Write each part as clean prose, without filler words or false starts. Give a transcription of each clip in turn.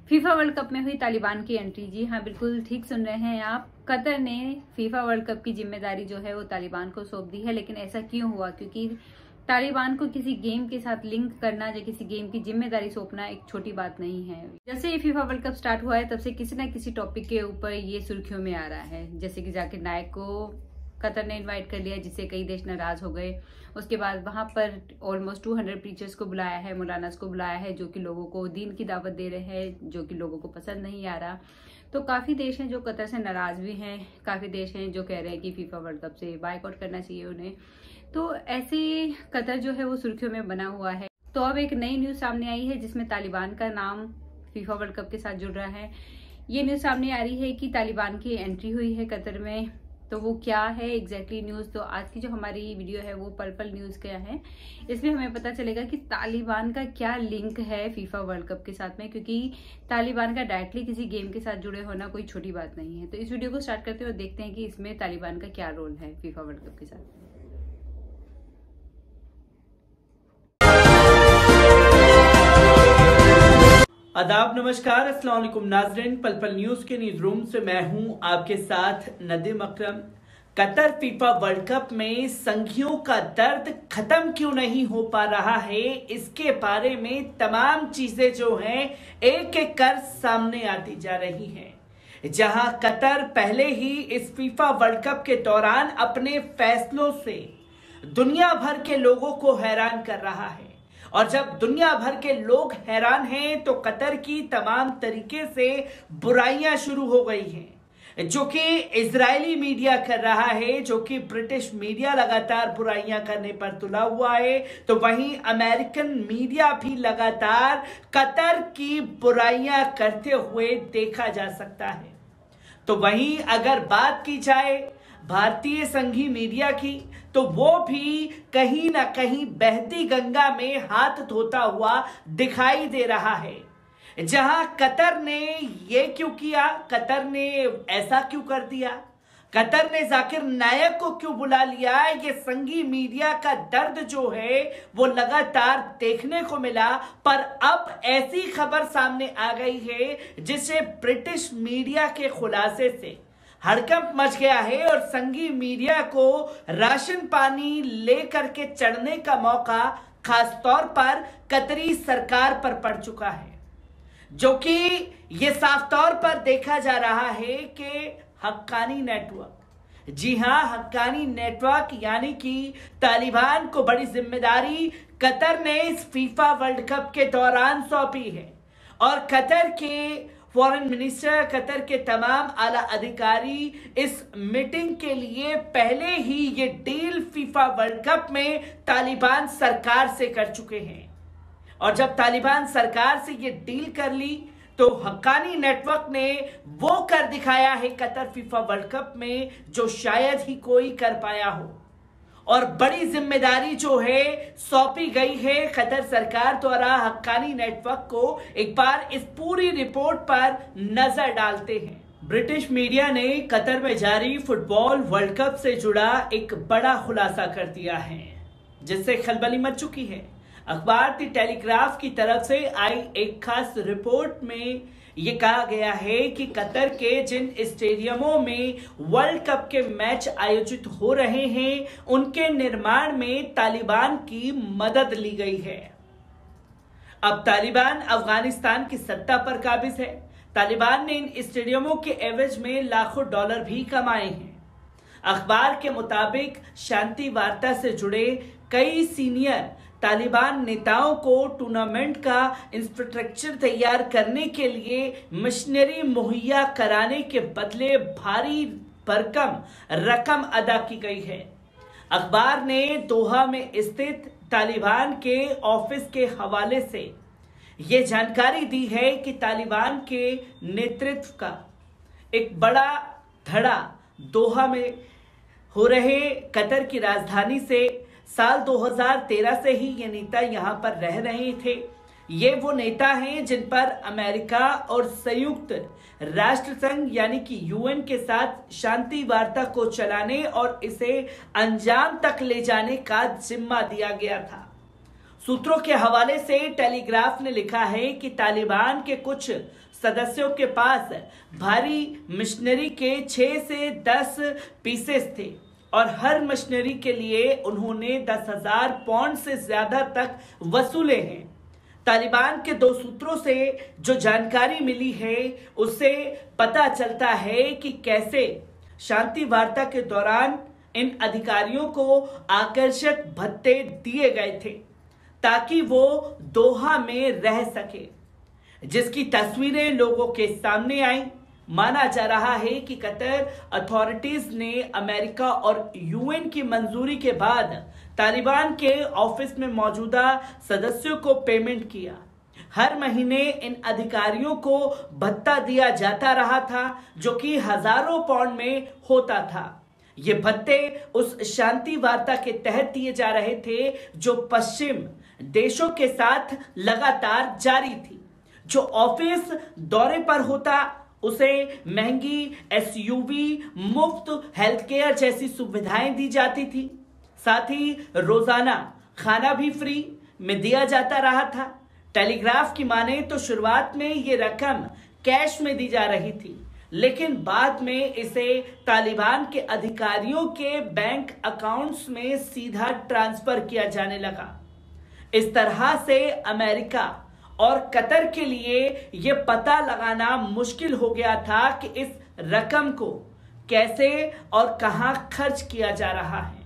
FIFA World Cup में हुई तालिबान की एंट्री। जी हाँ, बिल्कुल ठीक सुन रहे हैं आप। कतर ने फीफा वर्ल्ड कप की जिम्मेदारी जो है वो तालिबान को सौंप दी है। लेकिन ऐसा क्यों हुआ? क्योंकि तालिबान को किसी गेम के साथ लिंक करना या किसी गेम की जिम्मेदारी सौंपना एक छोटी बात नहीं है। जैसे ये फीफा वर्ल्ड कप स्टार्ट हुआ है तब से किसी न किसी टॉपिक के ऊपर ये सुर्खियों में आ रहा है। जैसे कि जाकिर नायक को कतर ने इनवाइट कर लिया, जिससे कई देश नाराज हो गए। उसके बाद वहां पर ऑलमोस्ट 200 प्रीचर्स को बुलाया है, मौलानास को बुलाया है, जो कि लोगों को दीन की दावत दे रहे हैं, जो कि लोगों को पसंद नहीं आ रहा। तो काफी देश हैं जो कतर से नाराज भी हैं, काफी देश हैं जो कह रहे हैं कि फीफा वर्ल्ड कप से बायकॉट करना चाहिए उन्हें। तो ऐसे कतर जो है वो सुर्खियों में बना हुआ है। तो अब एक नई न्यूज सामने आई है जिसमें तालिबान का नाम फीफा वर्ल्ड कप के साथ जुड़ रहा है। ये न्यूज सामने आ रही है कि तालिबान की एंट्री हुई है कतर में। तो वो क्या है एग्जैक्टली न्यूज? तो आज की जो हमारी वीडियो है वो पर्पल न्यूज का है। इसमें हमें पता चलेगा कि तालिबान का क्या लिंक है फीफा वर्ल्ड कप के साथ में, क्योंकि तालिबान का डायरेक्टली किसी गेम के साथ जुड़े होना कोई छोटी बात नहीं है। तो इस वीडियो को स्टार्ट करते हुए देखते हैं कि इसमें तालिबान का क्या रोल है फीफा वर्ल्ड कप के साथ। आदाब, नमस्कार, अस्सलाम वालेकुम नाज़रीन। पल न्यूज के न्यूज रूम से मैं हूं आपके साथ Nadeem Akram. Qatar FIFA World Cup में संघियों का दर्द खत्म क्यों नहीं हो पा रहा है, इसके बारे में तमाम चीजें जो हैं एक एक कर सामने आती जा रही हैं। जहां कतर पहले ही इस फीफा वर्ल्ड कप के दौरान अपने फैसलों से दुनिया भर के लोगों को हैरान कर रहा है, और जब दुनिया भर के लोग हैरान हैं तो कतर की तमाम तरीके से बुराइयां शुरू हो गई हैं, जो कि इजरायली मीडिया कर रहा है, जो कि ब्रिटिश मीडिया लगातार बुराइयां करने पर तुला हुआ है, तो वहीं अमेरिकन मीडिया भी लगातार कतर की बुराइयां करते हुए देखा जा सकता है। तो वहीं अगर बात की जाए भारतीय संघी मीडिया की, तो वो भी कहीं ना कहीं बहती गंगा में हाथ धोता हुआ दिखाई दे रहा है। जहां कतर ने ये क्यों किया, कतर ने ऐसा क्यों कर दिया, कतर ने जाकिर नायक को क्यों बुला लिया, ये संघी मीडिया का दर्द जो है वो लगातार देखने को मिला। पर अब ऐसी खबर सामने आ गई है जिसे ब्रिटिश मीडिया के खुलासे से हड़कंप मच गया है, और संघी मीडिया को राशन पानी लेकर के चढ़ने का मौका खासतौर पर कतरी सरकार पर पड़ चुका है, जो कि ये साफ तौर पर देखा जा रहा है कि हक्कानी नेटवर्क, जी हां, हक्कानी नेटवर्क यानी कि तालिबान को बड़ी जिम्मेदारी कतर ने इस फीफा वर्ल्ड कप के दौरान सौंपी है। और कतर के फॉरेन मिनिस्टर, कतर के तमाम आला अधिकारी इस मीटिंग के लिए पहले ही ये डील फीफा वर्ल्ड कप में तालिबान सरकार से कर चुके हैं। और जब तालिबान सरकार से ये डील कर ली तो हक्कानी नेटवर्क ने वो कर दिखाया है कतर फीफा वर्ल्ड कप में जो शायद ही कोई कर पाया हो। और बड़ी जिम्मेदारी जो है सौंपी गई है कतर सरकार द्वारा हक्कानी नेटवर्क को। एक बार इस पूरी रिपोर्ट पर नजर डालते हैं। ब्रिटिश मीडिया ने कतर में जारी फुटबॉल वर्ल्ड कप से जुड़ा एक बड़ा खुलासा कर दिया है, जिससे खलबली मच चुकी है। अखबार द टेलीग्राफ की तरफ से आई एक खास रिपोर्ट में ये कहा गया है कि कतर के जिन स्टेडियमों में वर्ल्ड कप के मैच आयोजित हो रहे हैं उनके निर्माण में तालिबान की मदद ली गई है। अब तालिबान अफगानिस्तान की सत्ता पर काबिज है। तालिबान ने इन स्टेडियमों के एवज में लाखों डॉलर भी कमाए हैं। अखबार के मुताबिक शांति वार्ता से जुड़े कई सीनियर तालिबान नेताओं को टूर्नामेंट का इंफ्रास्ट्रक्चर तैयार करने के लिए मशीनरी मुहैया कराने के बदले भारी भरकम रकम अदा की गई है। अखबार ने दोहा में स्थित तालिबान के ऑफिस के हवाले से ये जानकारी दी है कि तालिबान के नेतृत्व का एक बड़ा धड़ा दोहा में हो रहे कतर की राजधानी से साल 2013 से ही ये नेता यहां पर रह रहे थे। ये वो नेता हैं जिन पर अमेरिका और संयुक्त राष्ट्र संघ यानी कि यूएन के साथ शांति वार्ता को चलाने और इसे अंजाम तक ले जाने का जिम्मा दिया गया था। सूत्रों के हवाले से टेलीग्राफ ने लिखा है कि तालिबान के कुछ सदस्यों के पास भारी मशीनरी के 6 से 10 पीसेस थे और हर मशीनरी के लिए उन्होंने 10,000 पाउंड से ज्यादा तक वसूले हैं। तालिबान के 2 सूत्रों से जो जानकारी मिली है उससे पता चलता है कि कैसे शांति वार्ता के दौरान इन अधिकारियों को आकर्षक भत्ते दिए गए थे ताकि वो दोहा में रह सके, जिसकी तस्वीरें लोगों के सामने आई। माना जा रहा है कि कतर अथॉरिटीज ने अमेरिका और यूएन की मंजूरी के बाद तालिबान के ऑफिस में मौजूदा सदस्यों को पेमेंट किया। हर महीने इन अधिकारियों को भत्ता दिया जाता रहा था जो कि हजारों पाउंड में होता था। ये भत्ते उस शांति वार्ता के तहत दिए जा रहे थे जो पश्चिम देशों के साथ लगातार जारी थी। जो ऑफिस दौरे पर होता उसे महंगी एसयूवी, मुफ्त हेल्थ केयर जैसी सुविधाएं दी जाती थी। साथ ही रोजाना खाना भी फ्री में दिया जाता रहा था। टेलीग्राफ की माने तो शुरुआत में ये रकम कैश में दी जा रही थी, लेकिन बाद में इसे तालिबान के अधिकारियों के बैंक अकाउंट्स में सीधा ट्रांसफर किया जाने लगा। इस तरह से अमेरिका और कतर के लिए यह पता लगाना मुश्किल हो गया था कि इस रकम को कैसे और कहां खर्च किया जा रहा है।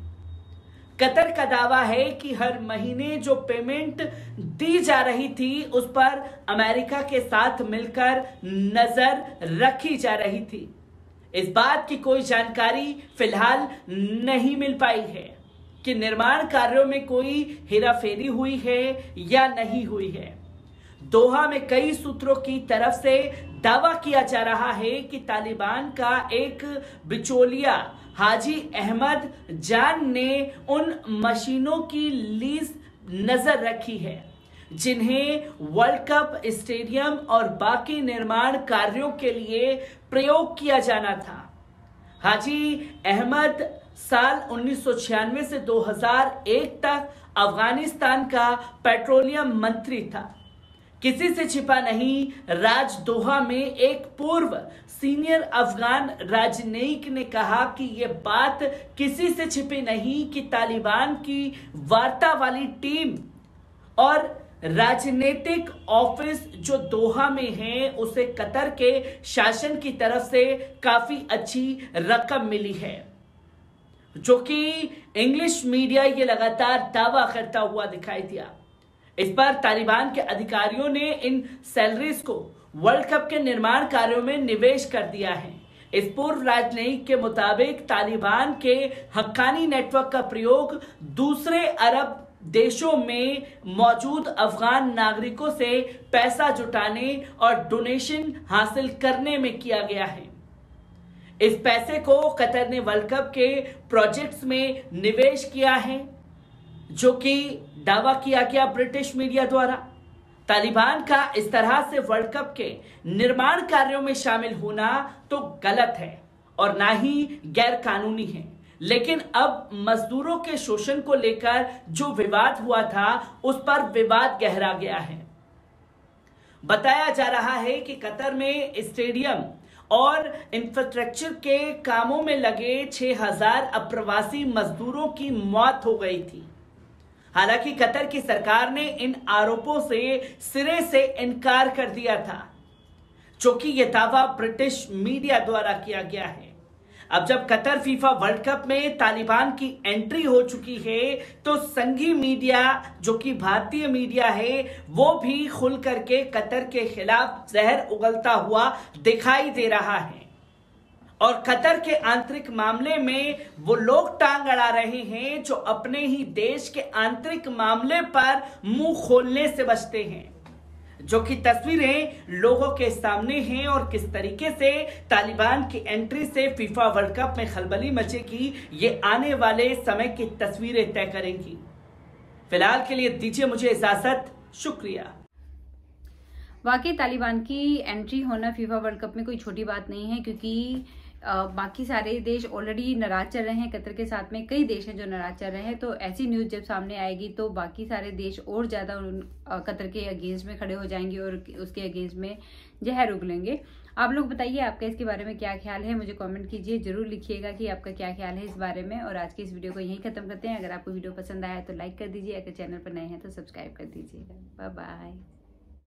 कतर का दावा है कि हर महीने जो पेमेंट दी जा रही थी उस पर अमेरिका के साथ मिलकर नजर रखी जा रही थी। इस बात की कोई जानकारी फिलहाल नहीं मिल पाई है कि निर्माण कार्यों में कोई हेराफेरी हुई है या नहीं हुई है। दोहा में कई सूत्रों की तरफ से दावा किया जा रहा है कि तालिबान का एक बिचौलिया हाजी अहमद जान ने उन मशीनों की लीज नजर रखी है जिन्हें वर्ल्ड कप स्टेडियम और बाकी निर्माण कार्यों के लिए प्रयोग किया जाना था। हाजी अहमद साल 1996 से 2001 तक अफगानिस्तान का पेट्रोलियम मंत्री था। किसी से छिपा नहीं, राज दोहा में एक पूर्व सीनियर अफगान राजनयिक ने कहा कि यह बात किसी से छिपी नहीं कि तालिबान की वार्ता वाली टीम और राजनीतिक ऑफिस जो दोहा में है उसे कतर के शासन की तरफ से काफी अच्छी रकम मिली है, जो कि इंग्लिश मीडिया ये लगातार दावा करता हुआ दिखाई दिया। इस पर तालिबान के अधिकारियों ने इन सैलरीज को वर्ल्ड कप के निर्माण कार्यों में निवेश कर दिया है। इस पूर्व राजनयिक के मुताबिक तालिबान के हक्कानी नेटवर्क का प्रयोग दूसरे अरब देशों में मौजूद अफगान नागरिकों से पैसा जुटाने और डोनेशन हासिल करने में किया गया है। इस पैसे को कतर ने वर्ल्ड कप के प्रोजेक्ट्स में निवेश किया है, जो कि दावा किया गया ब्रिटिश मीडिया द्वारा। तालिबान का इस तरह से वर्ल्ड कप के निर्माण कार्यों में शामिल होना तो गलत है और ना ही गैर कानूनी है, लेकिन अब मजदूरों के शोषण को लेकर जो विवाद हुआ था उस पर विवाद गहरा गया है। बताया जा रहा है कि कतर में स्टेडियम और इंफ्रास्ट्रक्चर के कामों में लगे 6,000 अप्रवासी मजदूरों की मौत हो गई थी। हालांकि कतर की सरकार ने इन आरोपों से सिरे से इनकार कर दिया था, जो कि यह दावा ब्रिटिश मीडिया द्वारा किया गया है। अब जब कतर फीफा वर्ल्ड कप में तालिबान की एंट्री हो चुकी है तो संघीय मीडिया, जो कि भारतीय मीडिया है, वो भी खुल करके कतर के खिलाफ जहर उगलता हुआ दिखाई दे रहा है। और कतर के आंतरिक मामले में वो लोग टांग अड़ा रहे हैं जो अपने ही देश के आंतरिक मामले पर मुंह खोलने से बचते हैं, जो कि तस्वीरें लोगों के सामने हैं और किस तरीके से तालिबान की एंट्री से फीफा वर्ल्ड कप में खलबली मचेगी ये आने वाले समय की तस्वीरें तय करेंगी। फिलहाल के लिए दीजिए मुझे इजाजत, शुक्रिया। वाकई तालिबान की एंट्री होना फीफा वर्ल्ड कप में कोई छोटी बात नहीं है, क्योंकि बाकी सारे देश ऑलरेडी नाराज चल रहे हैं कतर के साथ में, कई देश हैं जो नाराज चल रहे हैं। तो ऐसी न्यूज जब सामने आएगी तो बाकी सारे देश और ज्यादा कतर के अगेंस्ट में खड़े हो जाएंगे और उसके अगेंस्ट में जहर उगलेंगे। आप लोग बताइए आपका इसके बारे में क्या ख्याल है, मुझे कमेंट कीजिए, जरूर लिखिएगा कि आपका क्या ख्याल है इस बारे में। और आज की इस वीडियो को यहीं खत्म करते हैं। अगर आपको वीडियो पसंद आया तो लाइक कर दीजिए, अगर चैनल पर नए हैं तो सब्सक्राइब कर दीजिएगा। Bye bye.